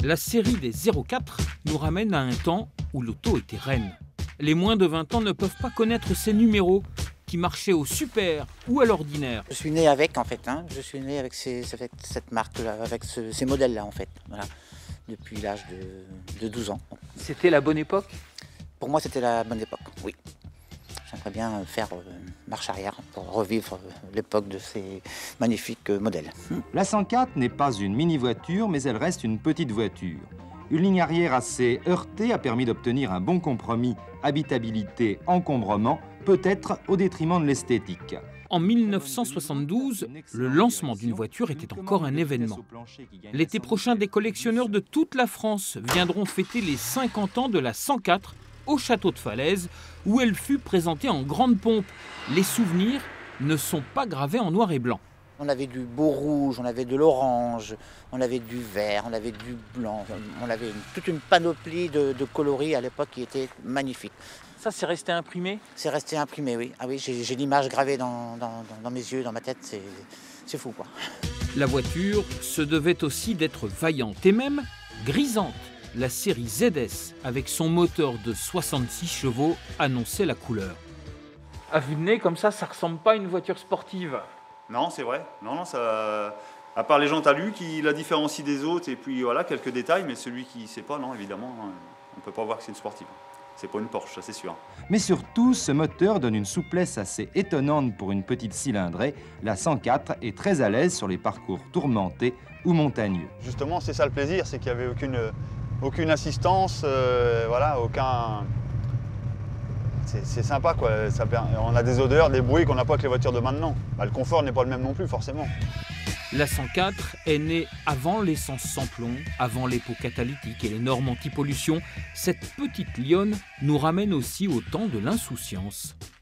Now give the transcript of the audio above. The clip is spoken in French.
La série des 04 nous ramène à un temps où l'auto était reine. Les moins de 20 ans ne peuvent pas connaître ces numéros qui marchaient au super ou à l'ordinaire. Je suis né avec en fait, hein. Je suis né avec cette marque-là, avec ces modèles-là en fait, voilà, depuis l'âge de 12 ans. C'était la bonne époque? Pour moi c'était la bonne époque, oui. J'aimerais bien faire marche arrière pour revivre l'époque de ces magnifiques modèles. La 104 n'est pas une mini-voiture, mais elle reste une petite voiture. Une ligne arrière assez heurtée a permis d'obtenir un bon compromis habitabilité-encombrement, peut-être au détriment de l'esthétique. En 1972, le lancement d'une voiture était encore un événement. L'été prochain, des collectionneurs de toute la France viendront fêter les 50 ans de la 104 au château de Falaise, où elle fut présentée en grande pompe. Les souvenirs ne sont pas gravés en noir et blanc. On avait du beau rouge, on avait de l'orange, on avait du vert, on avait du blanc, on avait toute une panoplie de coloris à l'époque qui était magnifique. Ça, c'est resté imprimé? C'est resté imprimé, oui. Ah oui, j'ai l'image gravée dans mes yeux, dans ma tête, c'est fou quoi. La voiture se devait aussi d'être vaillante et même grisante. La série ZS, avec son moteur de 66 chevaux, annonçait la couleur. À vue de nez, comme ça ressemble pas à une voiture sportive. Non, c'est vrai. Non, ça... À part les jantes alu qui la différencient des autres, et puis voilà, quelques détails, mais celui qui ne sait pas, non, évidemment, on ne peut pas voir que c'est une sportive. C'est pas une Porsche, ça c'est sûr. Mais surtout, ce moteur donne une souplesse assez étonnante pour une petite cylindrée. La 104 est très à l'aise sur les parcours tourmentés ou montagneux. Justement, c'est ça le plaisir, c'est qu'il n'y avait aucune assistance, voilà, aucun... C'est sympa quoi, on a des odeurs, des bruits qu'on n'a pas avec les voitures de maintenant. Bah, le confort n'est pas le même non plus forcément. La 104 est née avant l'essence sans plomb, avant les pots catalytiques et les normes anti-pollution. Cette petite lionne nous ramène aussi au temps de l'insouciance.